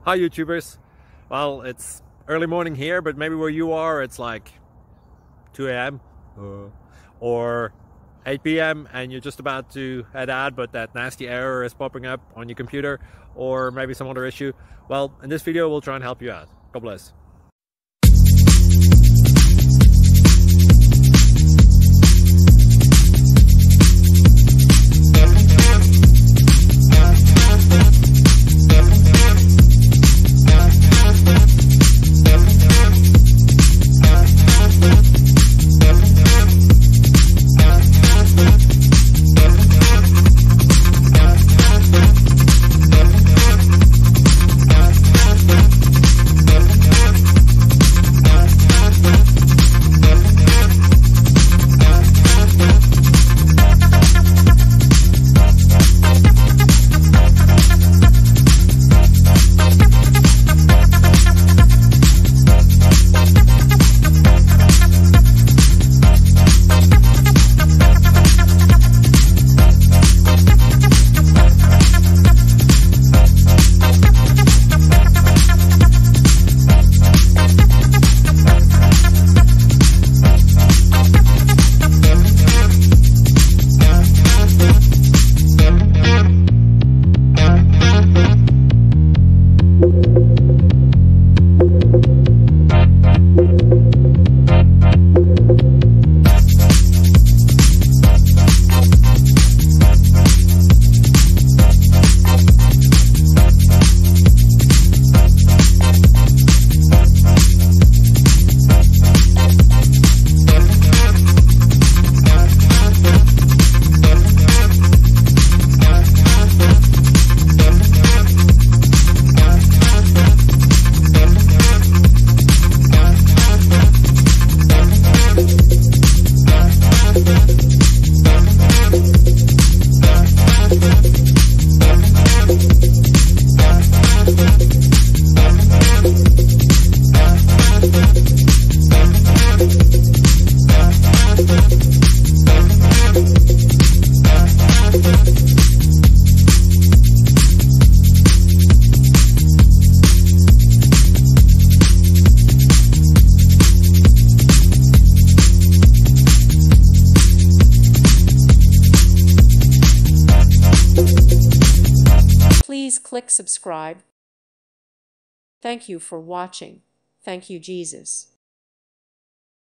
Hi YouTubers. Well, it's early morning here, but maybe where you are it's like 2 a.m. or 8 p.m. and you're just about to head out, but that nasty error is popping up on your computer, or maybe some other issue. Well, in this video we'll try and help you out. God bless. Please click subscribe. Thank you for watching. Thank you, Jesus.